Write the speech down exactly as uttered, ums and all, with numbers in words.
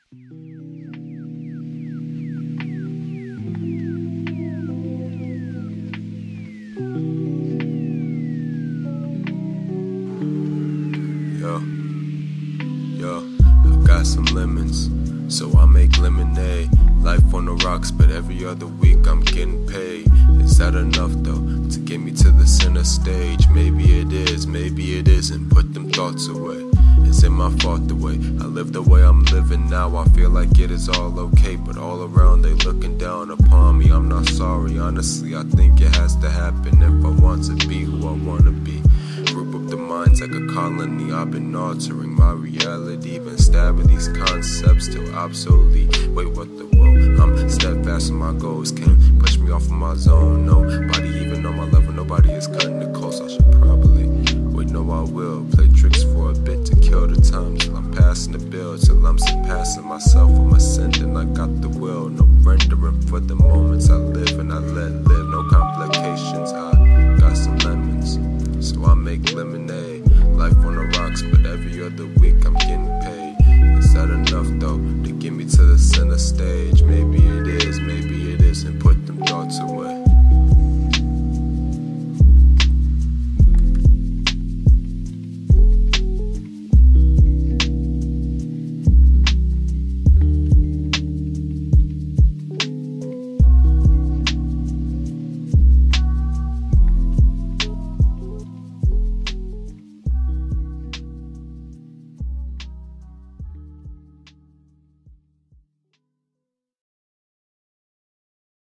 Yo, yo, I got some lemons, so I make lemonade. Life on the rocks, but every other week I'm getting paid. Is that enough though, to get me to the center stage? Maybe it is, maybe it isn't, put them thoughts away. Is it my fault the way I live the way I'm living now? I feel like it is all okay, but all around they looking down upon me. I'm not sorry, honestly, I think it has to happen if I want to be who I wanna be. Group up the minds like a colony. I've been altering my reality, been stabbing these concepts till obsolete. Wait, what the world? I'm steadfast in my goals, can't push me off of my zone. Nobody even on my level, nobody is cutting the coast. I should probably, wait, no I will play tricks for a bit to kill the time till I'm passing the bill, till I'm surpassing myself. I'm ascending, I got the will, no rendering for the moments I live and I let live, no complications. I got some lemons, so I make lemonade. Life on the rocks, but every other week I'm getting paid. Is that enough though, to get me to the center stage? Maybe it is, maybe it isn't, put them thoughts away.